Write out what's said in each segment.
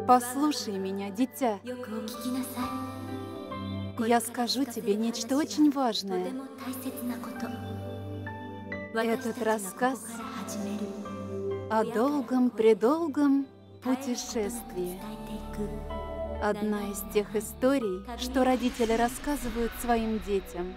Послушай меня, дитя. Я скажу тебе нечто очень важное. Этот рассказ о долгом-предолгом путешествии. Одна из тех историй, что родители рассказывают своим детям.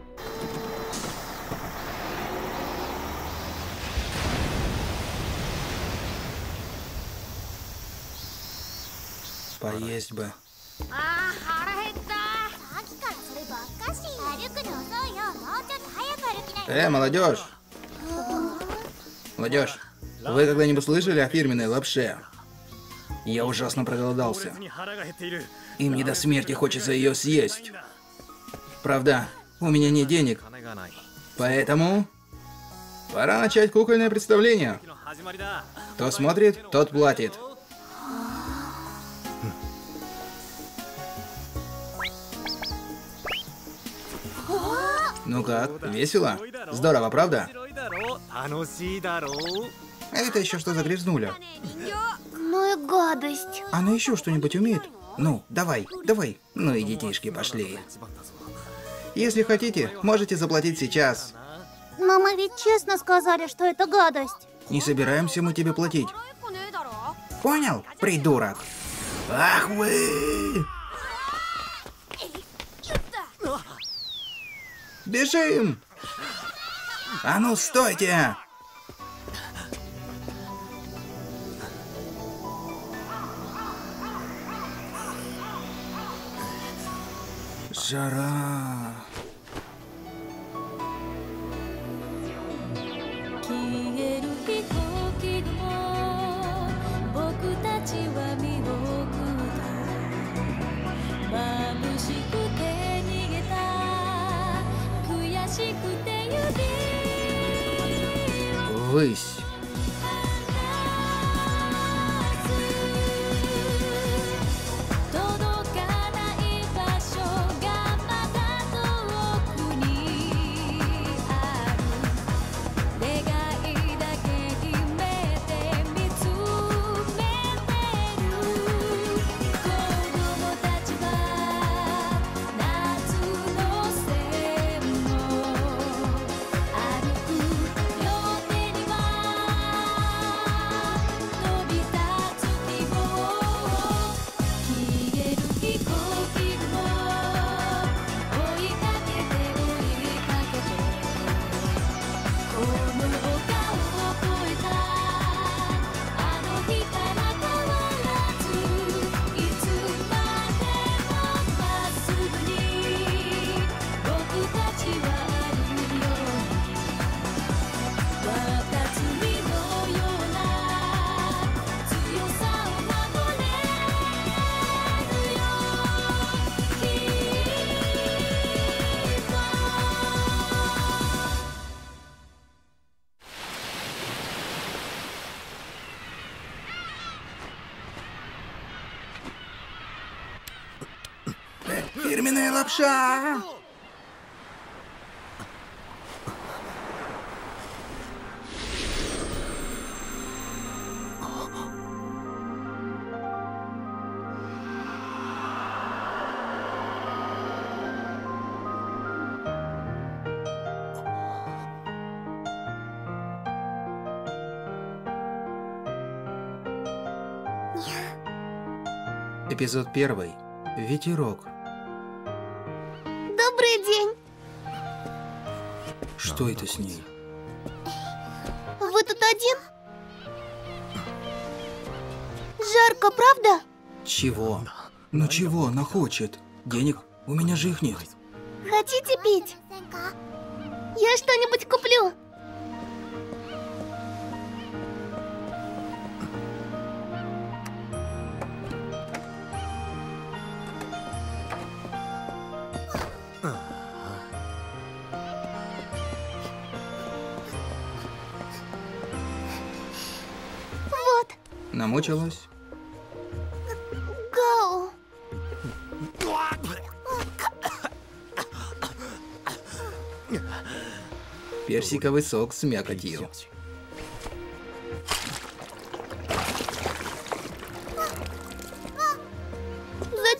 Поесть бы. Молодежь! Молодежь, вы когда-нибудь слышали о фирменной лапше? Я ужасно проголодался. И мне до смерти хочется ее съесть. Правда, у меня нет денег. Поэтому пора начать кукольное представление. Кто смотрит, тот платит. Ну как, весело? Здорово, правда? Это еще что за грязнуля? Ну и гадость. Она еще что-нибудь умеет? Ну, давай, давай. Ну и детишки пошли. Если хотите, можете заплатить сейчас. Но мы ведь честно сказали, что это гадость. Не собираемся мы тебе платить. Понял, придурок? Ах вы! Бежим! А ну, стойте! Жара. Высь. Фирменная лапша! Эпизод 1. Ветерок. Добрый день. Что это с ней? Вы тут один? Жарко, правда? Чего? Ну чего она хочет? Денег? У меня же их нет. Хотите пить? Я что-нибудь куплю. Вот. Намучилась? Гоу. Персиковый сок с мякотью.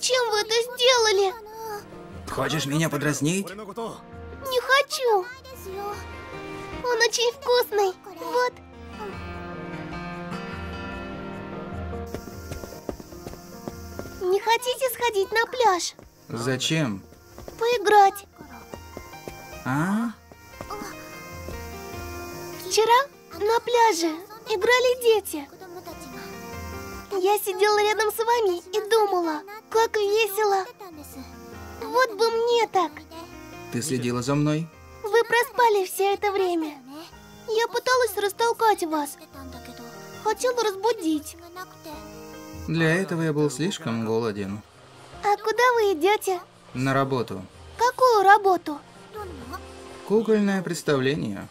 Зачем вы это сделали? Хочешь меня подразнить? Не хочу. Он очень вкусный. Вот. Не хотите сходить на пляж? Зачем? Поиграть. А? Вчера на пляже играли дети. Я сидела рядом с вами и думала, как весело. Вот бы мне так. Ты следила за мной? Вы проспали все это время. Я пыталась растолкать вас. Хотела разбудить. Для этого я был слишком голоден. А куда вы идете? На работу. Какую работу? Кукольное представление.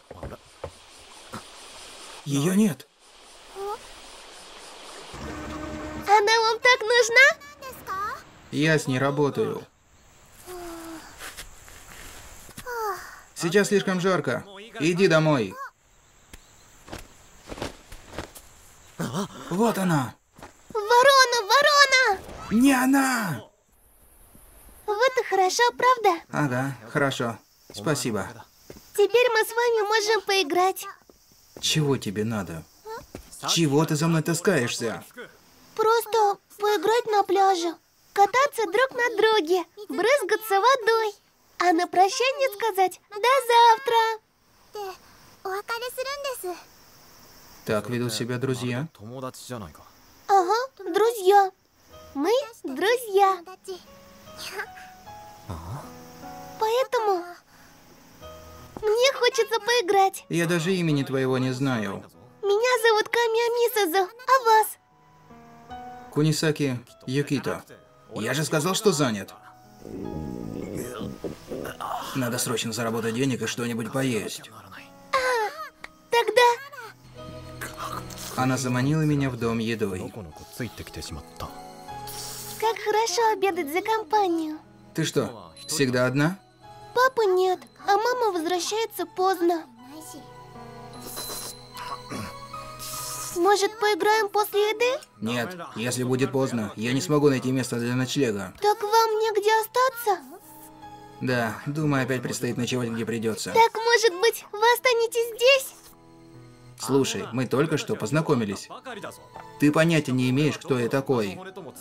Ее нет. Она вам так нужна? Я с ней работаю. Сейчас слишком жарко. Иди домой. Вот она. Ворона, ворона! Не она! Вот и хорошо, правда? Ага, хорошо. Спасибо. Теперь мы с вами можем поиграть. Чего тебе надо? Чего ты за мной таскаешься? Просто поиграть на пляже. Кататься друг на друге. Брызгаться водой. А на прощание сказать «до завтра». Так ведут себя друзья? Ага, друзья. Мы друзья. Поэтому мне хочется поиграть. Я даже имени твоего не знаю. Меня зовут Камия Мисазу, а вас? Кунисаки Юкито. Я же сказал, что занят. Надо срочно заработать денег и что-нибудь поесть. Тогда Она заманила меня в дом едой. как хорошо обедать за компанию. Ты что, всегда одна? Папы нет, а мама возвращается поздно. Может, поиграем после еды? Нет, если будет поздно, я не смогу найти место для ночлега. Так вам негде остаться? Да, думаю, опять предстоит ночевать, где придется. Так, может быть, вы останетесь здесь? Слушай, мы только что познакомились. Ты понятия не имеешь, кто я такой.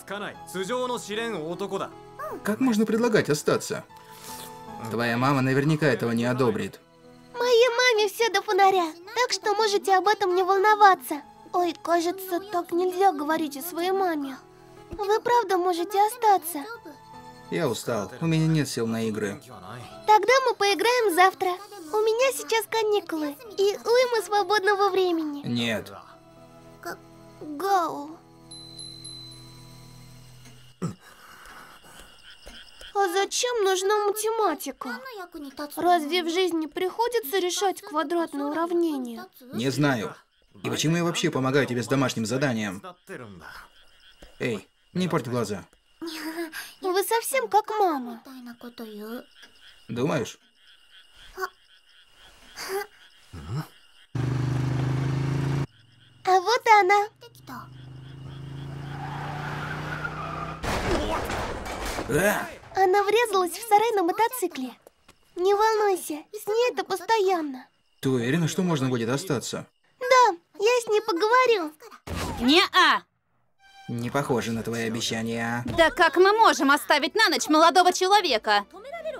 Как можно предлагать остаться? Твоя мама наверняка этого не одобрит. Моей маме все до фонаря, так что можете об этом не волноваться. Ой, кажется, так нельзя говорить о своей маме. Вы правда можете остаться? Я устал, у меня нет сил на игры. Тогда мы поиграем завтра. У меня сейчас каникулы и уйма свободного времени. Нет. Гоу. А зачем нужна математика? Разве в жизни приходится решать квадратные уравнения? Не знаю. И почему я вообще помогаю тебе с домашним заданием? Эй, не порть глаза. Вы совсем как мама. Думаешь? А вот и она. Она врезалась в сарай на мотоцикле. Не волнуйся, с ней это постоянно. Ты уверена, что можно будет остаться? Да, я с ней поговорю. Не-а! Не похоже на твои обещания. Да как мы можем оставить на ночь молодого человека?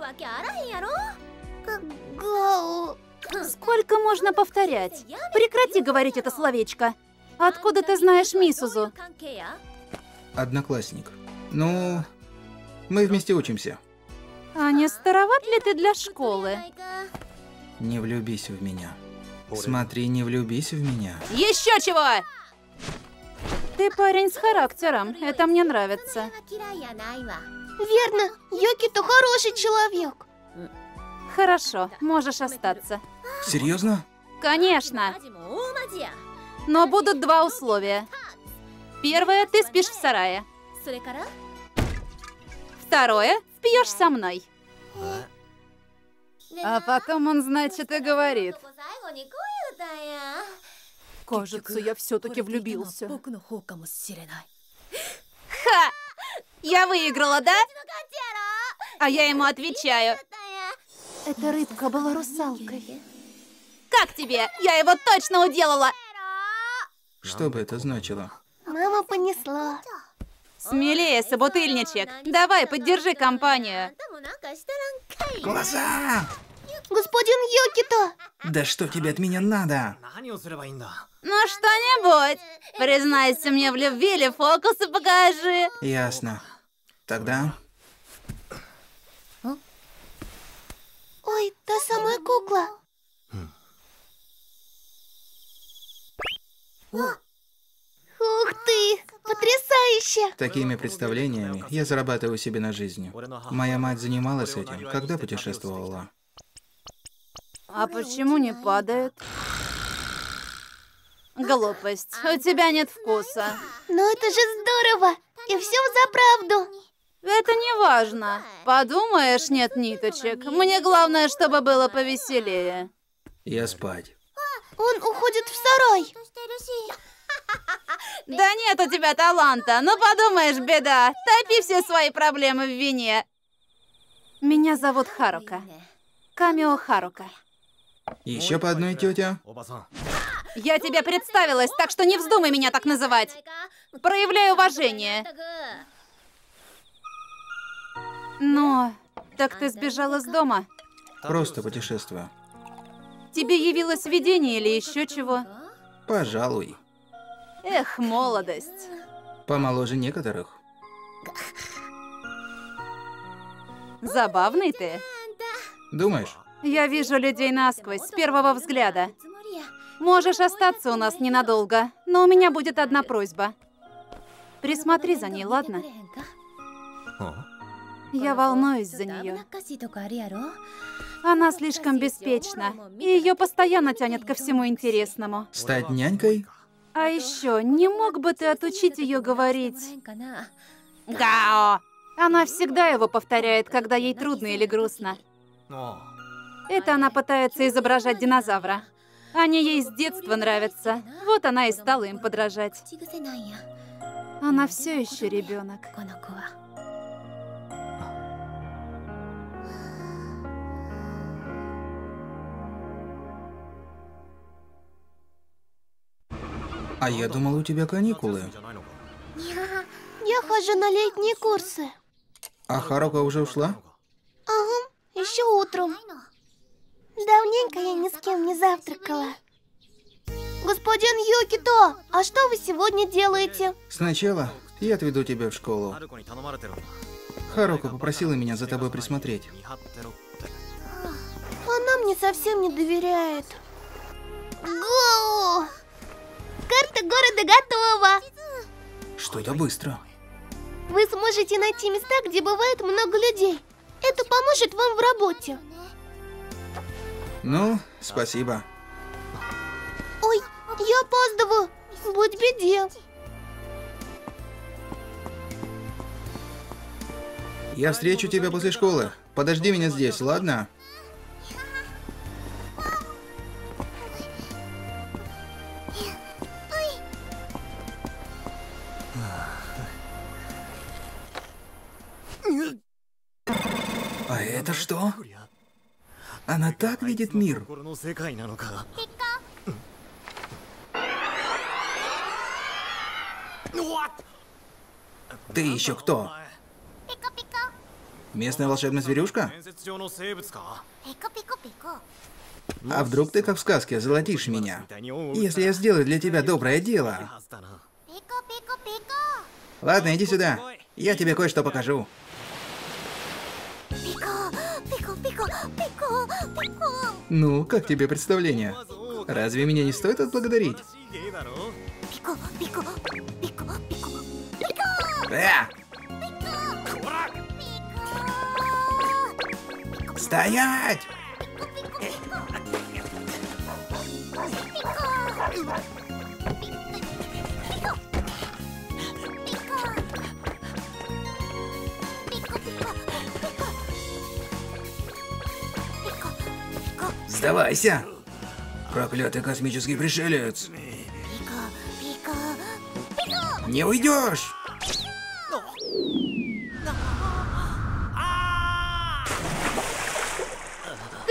Гоу. Сколько можно повторять? Прекрати говорить это словечко. Откуда ты знаешь Мисузу? Одноклассник. Ну, мы вместе учимся. А не староват ли ты для школы? Не влюбись в меня. Смотри, не влюбись в меня. Еще чего? Ты парень с характером, это мне нравится. Верно, Юкито хороший человек. Хорошо, можешь остаться. Серьезно? Конечно. Но будут два условия. Первое, ты спишь в сарае. Второе, пьешь со мной. А потом он, значит, и говорит: кажется, я все-таки влюбился. Ха! Я выиграла, да? А я ему отвечаю. Эта рыбка была русалкой. Как тебе? Я его точно уделала. Что бы это значило? Мама понесла. Смелее, собутыльничек. Давай, поддержи компанию. Глаза! Господин Юкито! Да что тебе от меня надо? Ну, что-нибудь. Признайся мне в любви или фокусы покажи. Ясно. Тогда... Ой, та самая кукла. Ух ты! Потрясающе! Такими представлениями я зарабатываю себе на жизнь. Моя мать занималась этим, когда путешествовала. А почему не падает? Глупость. У тебя нет вкуса. Но это же здорово! И все за правду! Это не важно. Подумаешь, нет ниточек. Мне главное, чтобы было повеселее. Я спать. Он уходит в сарай. Да нет у тебя таланта. Ну подумаешь, беда. Топи все свои проблемы в вине. Меня зовут Харука. Камио Харука. Еще по одной, тетя. Я тебе представилась, так что не вздумай меня так называть. Проявляй уважение. Но... Так ты сбежала с дома? Просто путешествую. Тебе явилось видение или еще чего? Пожалуй. Эх, молодость. Помоложе некоторых. Забавный ты. Думаешь? Я вижу людей насквозь, с первого взгляда. Можешь остаться у нас ненадолго, но у меня будет одна просьба. Присмотри за ней, ладно? Я волнуюсь за нее. Она слишком беспечна, и ее постоянно тянет ко всему интересному. Стать нянькой? А еще, не мог бы ты отучить ее говорить «Гао»? Она всегда его повторяет, когда ей трудно или грустно. Это она пытается изображать динозавра. Они ей с детства нравятся. Вот она и стала им подражать. Она все еще ребенок. А я думал, у тебя каникулы. Я хожу на летние курсы. А Харука уже ушла? Ага, еще утром. Давненько я ни с кем не завтракала. Господин Юкито, а что вы сегодня делаете? Сначала я отведу тебя в школу. Харука попросила меня за тобой присмотреть. Она мне совсем не доверяет. Гоу! Карта города готова! Что-то быстро. Вы сможете найти места, где бывает много людей. Это поможет вам в работе. Ну, спасибо. Ой, я опаздываю. Будь беде. Я встречу тебя после школы. Подожди меня здесь, ладно? А это что? Она так видит мир. Ты еще кто? Местная волшебная зверюшка? А вдруг ты, как в сказке, озолотишь меня? Если я сделаю для тебя доброе дело. Ладно, иди сюда. Я тебе кое-что покажу. Ну, как тебе представление? Разве меня не стоит отблагодарить? Стоять! Сдавайся! Проклятый космический пришелец! Не уйдешь!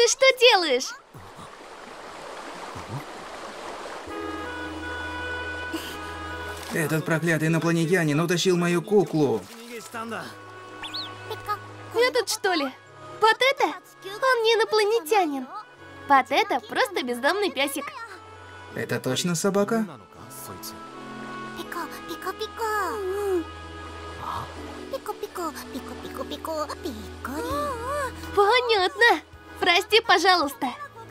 Ты что делаешь? Этот проклятый инопланетянин утащил мою куклу. Этот что ли? Патета? Он не инопланетянин. Патета просто бездомный песик. Это точно собака? Понятно. Прости, пожалуйста.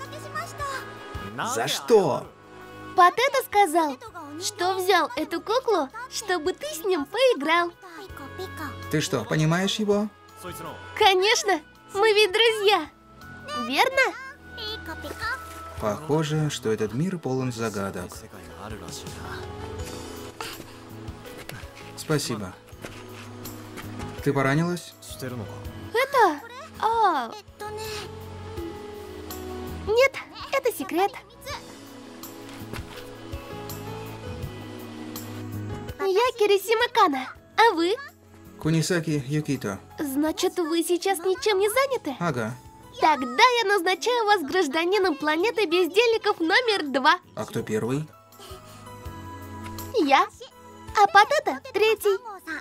За что? Патета сказал, что взял эту куклу, чтобы ты с ним поиграл. Ты что, понимаешь его? Конечно, мы ведь друзья. Верно? Похоже, что этот мир полон загадок. Спасибо. Ты поранилась? Это... Нет, это секрет. Я Кирисима Кана, а вы? Кунисаки Юкито. Значит, вы сейчас ничем не заняты? Ага. Тогда я назначаю вас гражданином планеты бездельников номер 2. А кто первый? Я. А Патета третий.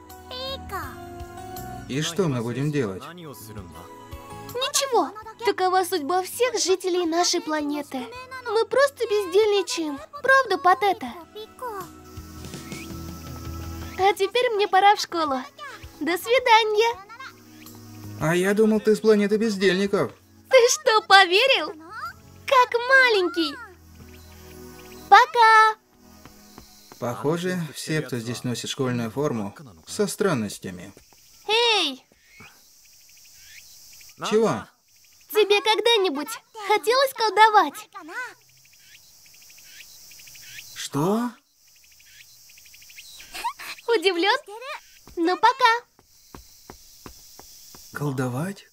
И что мы будем делать? Ничего. Такова судьба всех жителей нашей планеты. Мы просто бездельничаем. Правда, Патета? А теперь мне пора в школу. До свидания. А я думал, ты с планеты бездельников. Ты что, поверил? Как маленький. Пока. Похоже, все, кто здесь носит школьную форму, со странностями. Эй! Чего? Тебе когда-нибудь хотелось колдовать? Что? Удивлен? Ну, пока. Колдовать?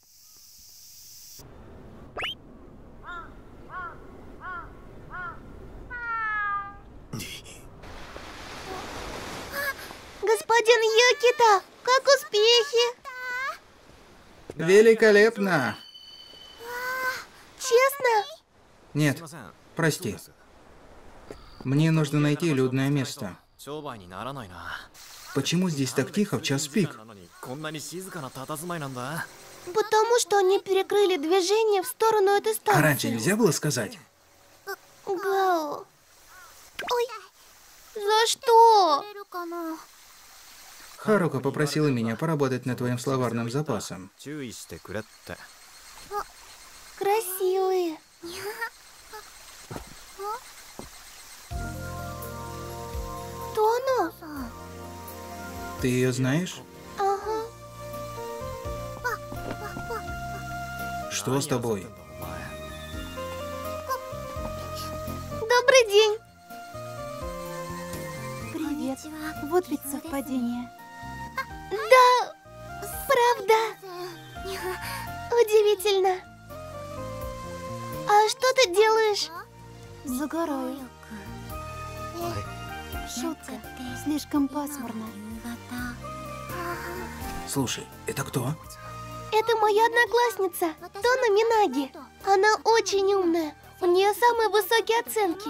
Господин Юкито, как успехи? Великолепно! Честно? Нет, прости. Мне нужно найти людное место. Почему здесь так тихо в час пик? Потому что они перекрыли движение в сторону этой станции. А раньше нельзя было сказать? Гао. Ой, за что? Харука попросила меня поработать над твоим словарным запасом. Красивые. Тоно? Ты ее знаешь? Ага. Что с тобой? Добрый день. Привет. Вот ведь совпадение. Да, правда. Удивительно. А что ты делаешь? Загораю. Шутка. Слишком пасмурно. Слушай, это кто? Это моя одноклассница, Тона Минаги. Она очень умная. У нее самые высокие оценки.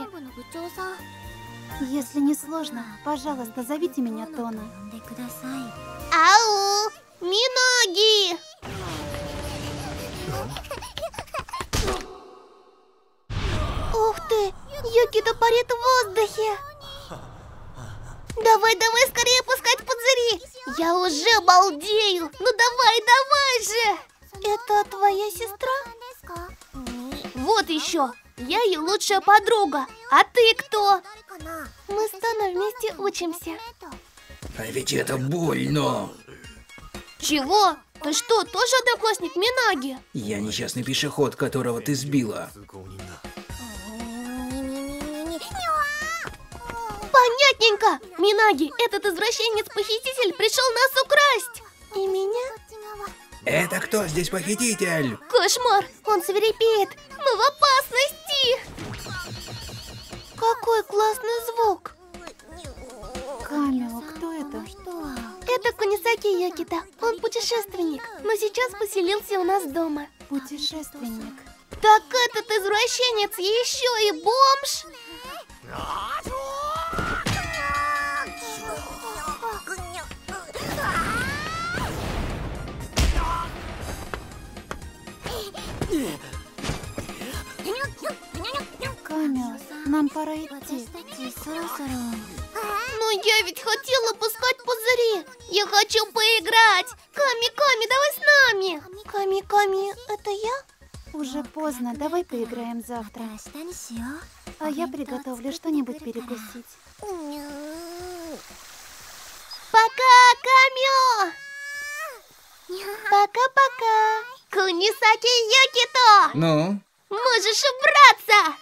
Если не сложно, пожалуйста, зовите меня Тона. Ау! Минаги! Ух ты! Юкито парит в воздухе! Давай, давай, скорее пускать пузыри! Я уже балдею! Ну давай же! Это твоя сестра? Вот еще! Я ее лучшая подруга. А ты кто? Мы с Тоной вместе учимся. А ведь это больно. Чего? Ты что, тоже одноклассник Минаги? Я несчастный пешеход, которого ты сбила. Понятненько! Минаги, этот извращенец-похититель пришел нас украсть! И меня? Это кто здесь похититель? Кошмар! Он свирепеет! Мы в опасности! Какой классный звук! Камео, кто это? Это Кунисаки Юкито. Он путешественник, но сейчас поселился у нас дома. Путешественник. Так этот извращенец еще и бомж? Камио, нам пора идти. Но я ведь хотела пускать пузыри. Я хочу поиграть. Ками, давай с нами. Ками, это я? Уже поздно, давай поиграем завтра. А я приготовлю что-нибудь перекусить. Пока, Камио! Пока-пока! Кунисаки Юкито! Ну? Можешь убраться!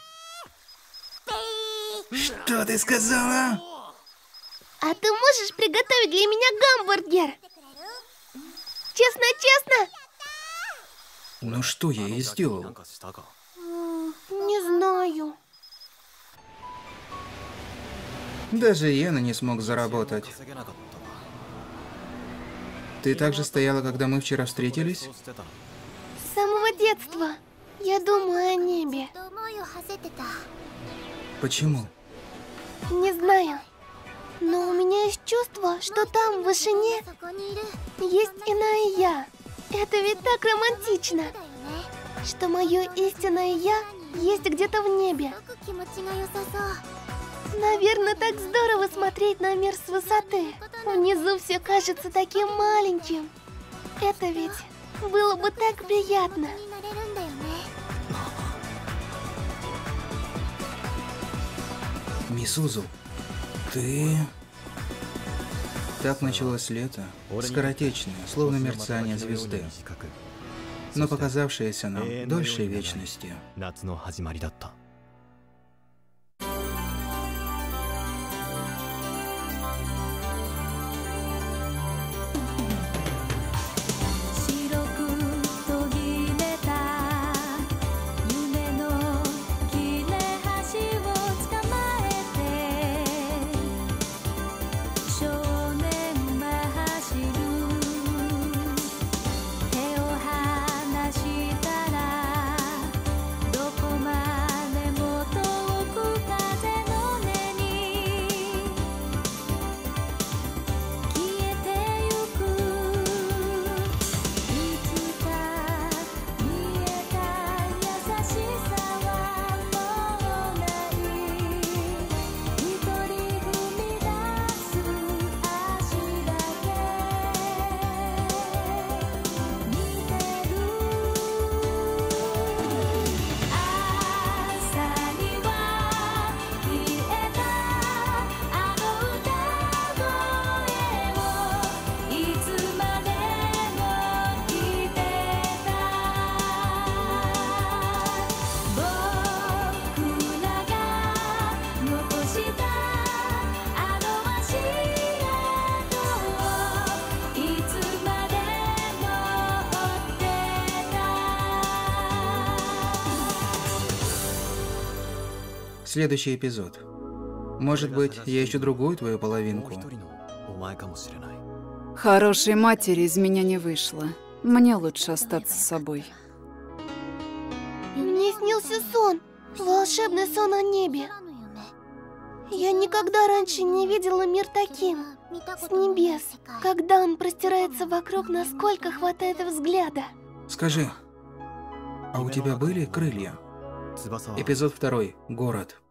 Что ты сказала? А ты можешь приготовить для меня гамбургер? Честно? Ну что я ей сделал? Не знаю. Даже Йена не смог заработать. Ты также стояла, когда мы вчера встретились? С самого детства я думаю о небе. Почему? Не знаю. Но у меня есть чувство, что там, в вышине, есть иная я. Это ведь так романтично, что мое истинное я есть где-то в небе. Наверное, так здорово смотреть на мир с высоты. Внизу все кажется таким маленьким. Это ведь было бы так приятно. Мисузу, ты... Так началось лето, скоротечное, словно мерцание звезды, но показавшееся нам дольше вечности. Следующий эпизод. Может быть, я ищу другую твою половинку. Хорошей матери из меня не вышло. Мне лучше остаться с собой. Мне снился сон. Волшебный сон о небе. Я никогда раньше не видела мир таким. С небес. Когда он простирается вокруг, насколько хватает взгляда. Скажи, а у тебя были крылья? Эпизод 2. Город.